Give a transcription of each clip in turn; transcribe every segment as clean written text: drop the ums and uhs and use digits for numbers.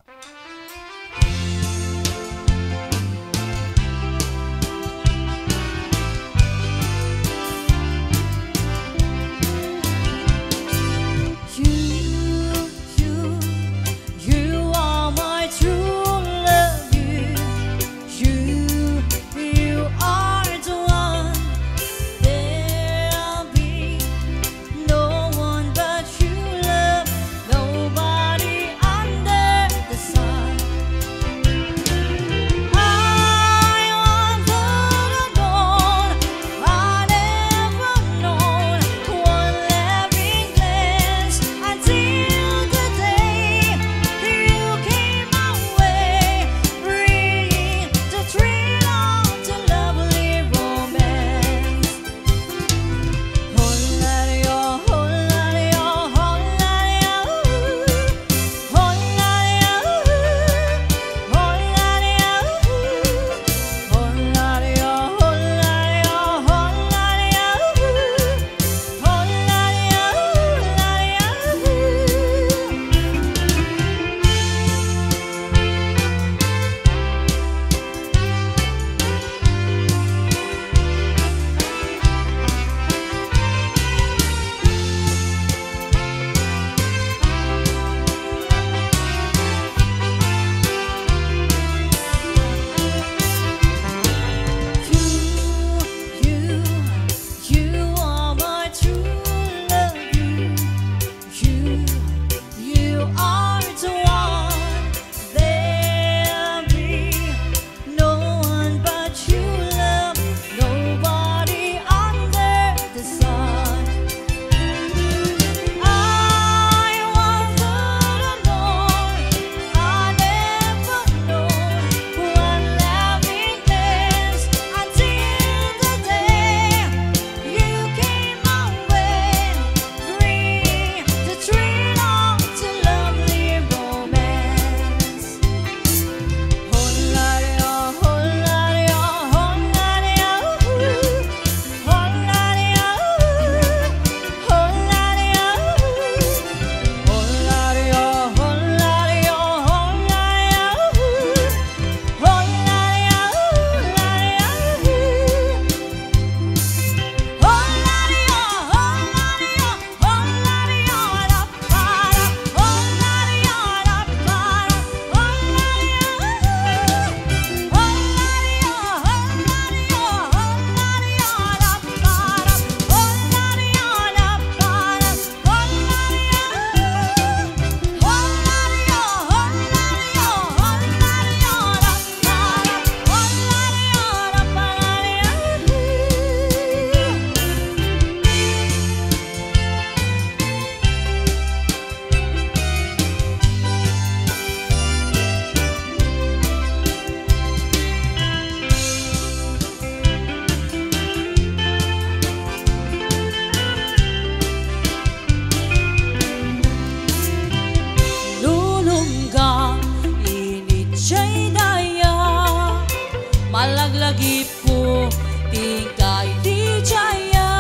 Malaglagi po tingkay di jaya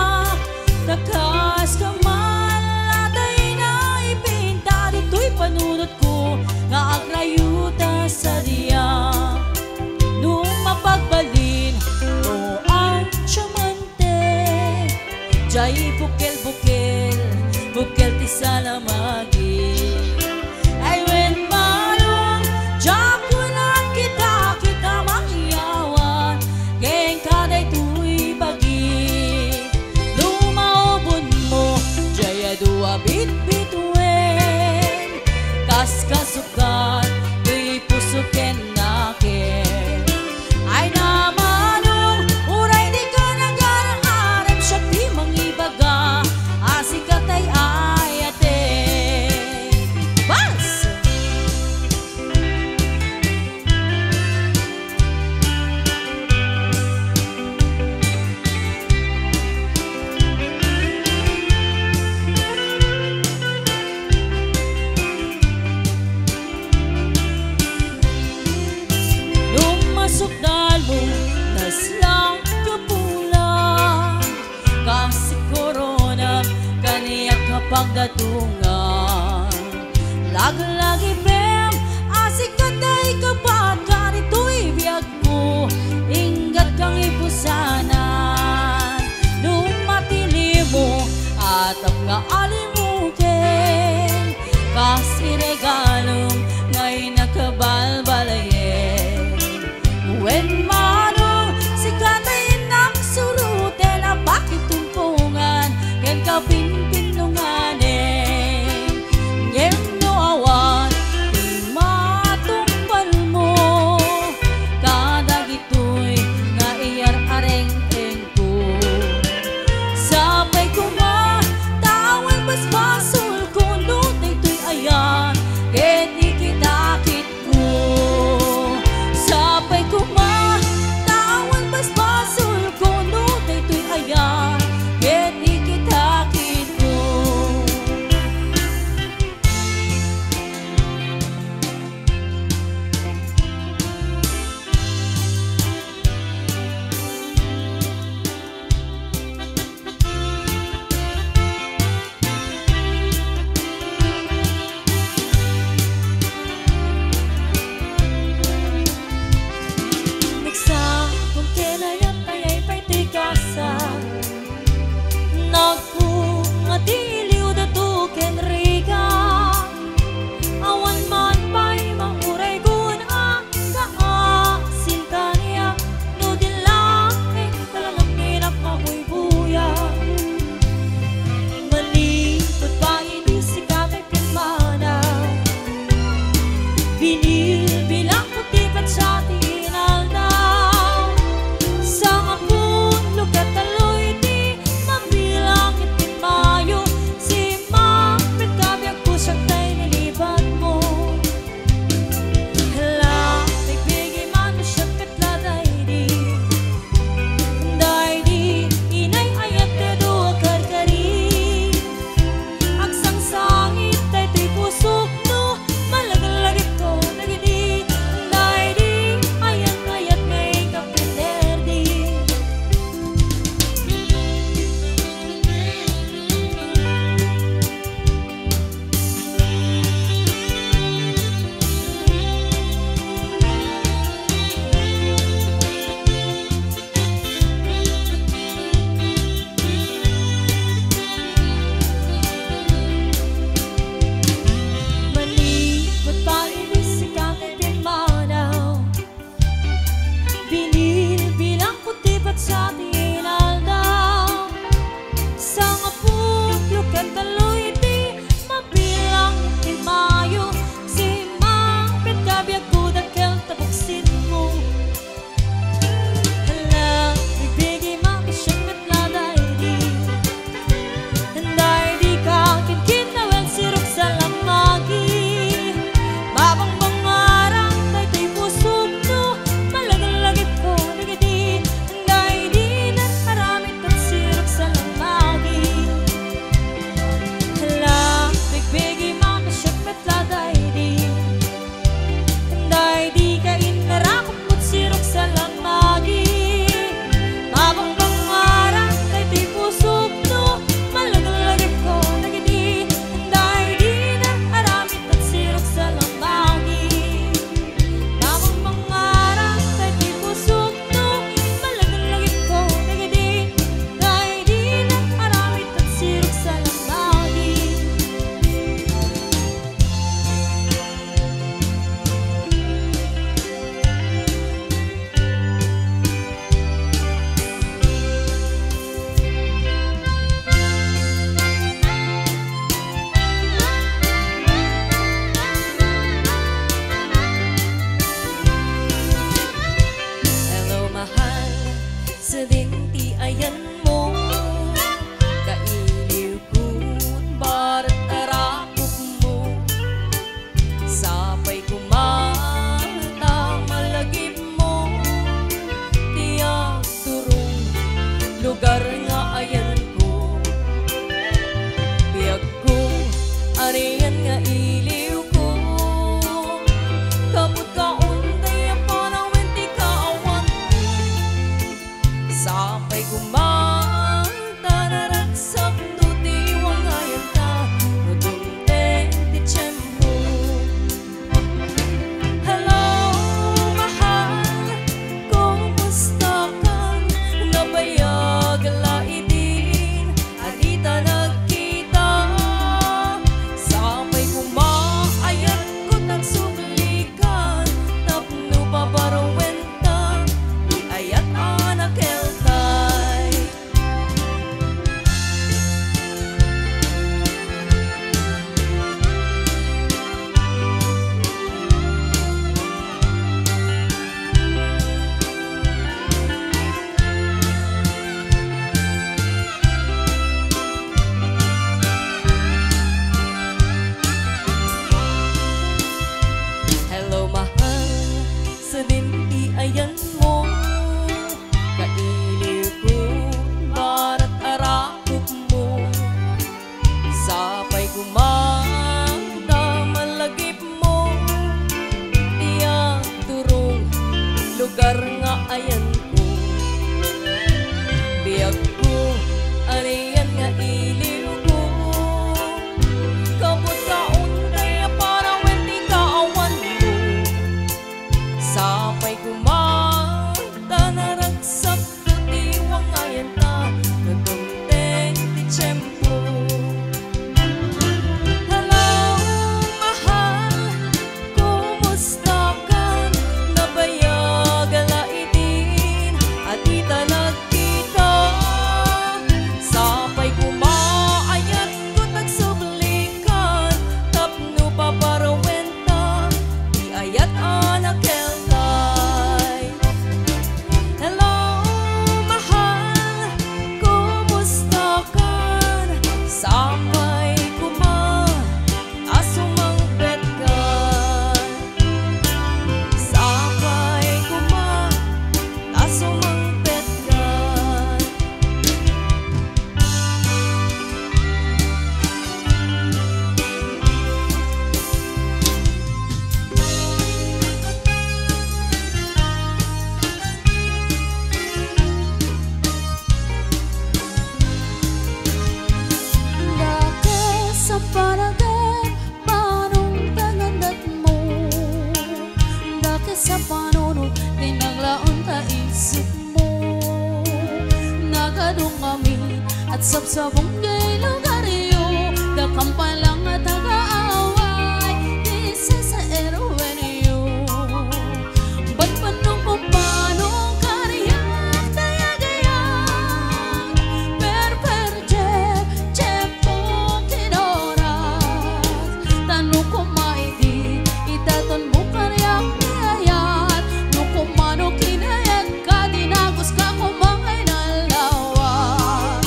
takas kaman latay na ipinta dito'y panunod ko nga agrayuta sa diya nung mapagbalin o ang tiyamante jay bukel ti salamagi ay when manong jakunan kita mangyawan geng kaday tuy bagi lumaubon mo jaya dua bit-bituen kas kasukan tuy pusuken nakin ay namanong uray di ka nag-arang siya di mangibaga asikatay ayate bas sukdal mo naslang kapulang kasi korona kaniyak kapagdatungan lagi-lagi bem ang ipusanan Numatili mo atap nga alimukin Kasi regalong ngay nakabalbalayen When manong si kanay nang suruten Na bakit tumpungan ken kapinpinunganin Ngem no awan di matumbal mo Kada gito'y nga iyar-areng-eng ko Sapay ko nga tawag basbasul ko Nutay to'y ayan ken ikitakit ko Sapay ko nga tawag basbasul ko Nutay to'y ayan ken ikitakit palagay, paanong tangandat mo? Dahil sa panunod, tinaglaon ka isip mo. Nagadungami at sabsabong kay lugaryo, dakampay lang at nag-aaway, di sa erwenyo. Ba't panong kung paanong kariyak, tayagayak, per-per-jep, jep po kinoras. Tanong ko maiti, itaton mo kariyak, niyayat, no kumano kinayat ka, dinagos ka kumangay na lawak.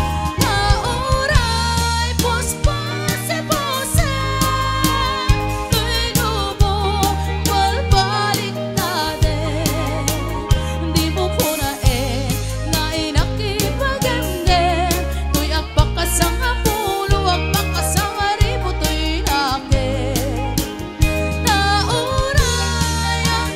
Nauray, puspase-pose, tuy lubong, balbalik natin. Di mo po na na inakipagenggen, tuy agpakasang apulo, agpakasang aribo, tuy nakin. Nauray, ang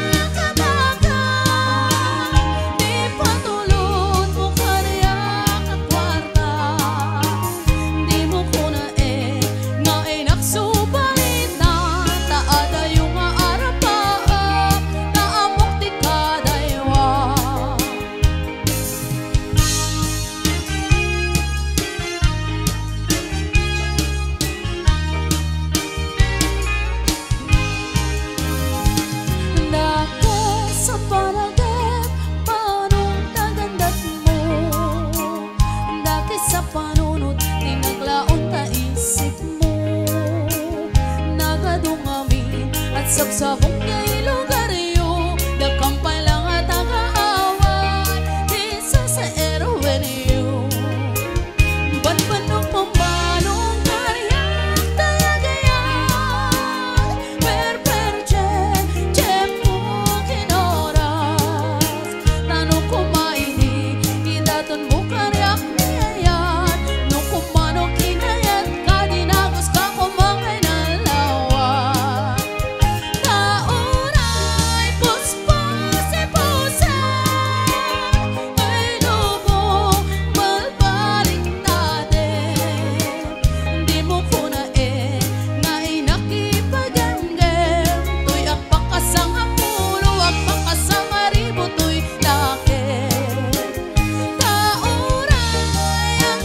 kakamakan, di patulot mo kariyak at kwarta. Di mo ko na nga inaksubalitan, taada yung aarapaan, naamok di kadaywa. Dahil sa palagay, paanong tagandat mo? Dahil sa panunod, tinaglaon ta isip mo. Nagadungami at sabsabong kay lugaryo, dakampay lang at nag-aaway, di sa erwenyo. Ba't panong pamanong kariyak, tayagayak, per-per-jep, jep po kinoras. Tanong ko maini, idaton mo kariyak, niyayat, no kumano kinayat ka, dinagos ka kumangay na lawak. Nauray, puspase-pose, tuy lubong, balbalik natin. Di mo ko na nga inakipagenggen, tuy agpakasang apulo, agpakasang aribo, tuy lakin. Nauray, ang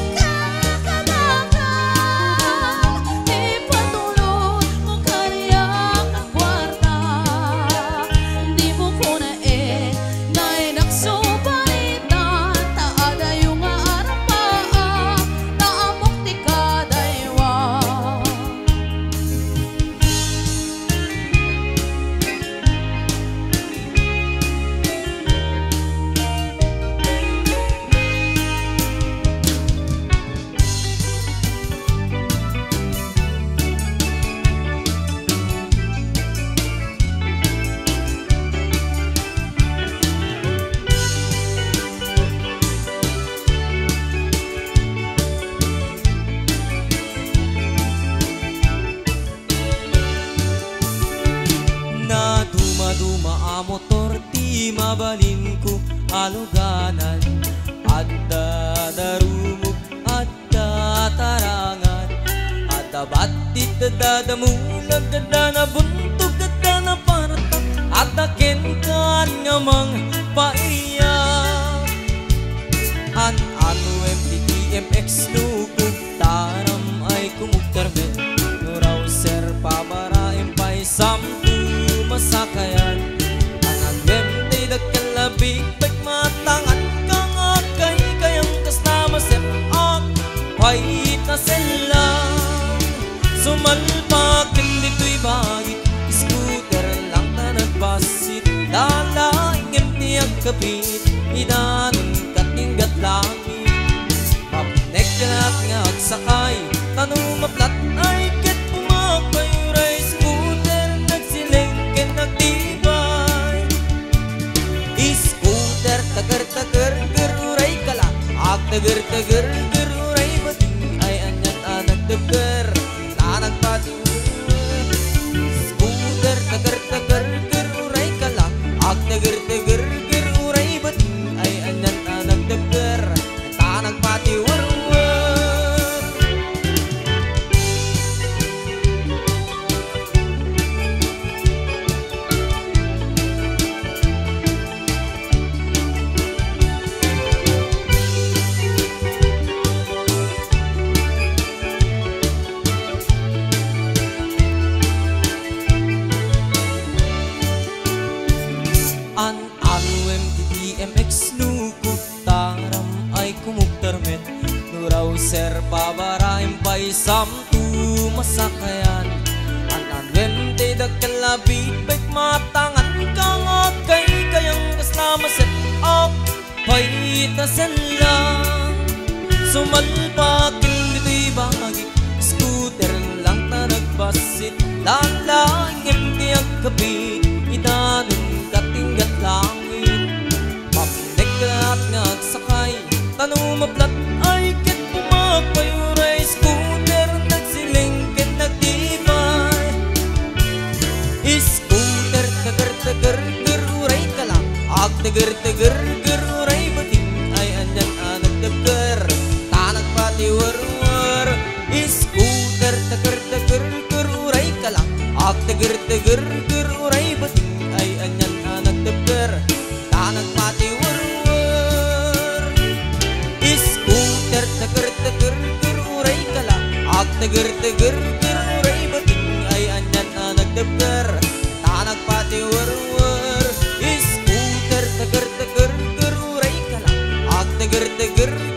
kakamakan, di patulot mo kariyak at kwarta. Di mo ko na nga inaksubalitan, taada yung aarapaan, naamok di kadaywa. Na duma-duma a motor, ti mabalin ko aluganan, at dadarumog at datarangan, at abatit dadamulag kada na buntog kada na paratak, at akenkan nga mang paiyak. An MTTMX nukog taram ay kumugtarmen, nuraw ser pabaraim pa'y sampu masakayan. Ang agwemte dagkalabig pagmatangan kang akay kayang kas na masep ak pahit na selang sumalpak hindi to'y bagit scooter lang na nagbasit lalaing empty ang kapit idanon katinggat langit mapnek kalat nga at sakay tanong maplat ay ket pumakay ray scooter nagsilengken nagtibay scooter tagar-tagar geruray kala ak tagar-tagar geruray bating ay anyat anak tagar lanag pati scooter tagar-tagar geruray kala ak tagar-tagar geruray bating ay anyat anak tagar tanag pati war ay samtu masakayan anan wente dakalabit baik matangan kang akay kayang kasnamaset ak paitasan lang sumalpakin dito'y bahagi scooter lang na nagbasit lalangim tiyag kapi idanong katinggat langit pamneglat ngagsakay tanumaplat ay kit pumagpayuray scooter nagsilingkin nagtibay scooter tagar-tagar garuray ka lang ag tagar-tagar garuray bating ay anyan nagdagar tanag pati warwar scooter tagar-tagar garuray ka lang ag tagar-tagar garuray bating ay anyan nagdagar tanag pati warwar scooter tagar-tagar garuray ka lang ag tagar-tagar garuray bating ay anyan nagdagar tanag pati warwar scooter tagar-tagar garuray ka lang ag tagar-tagar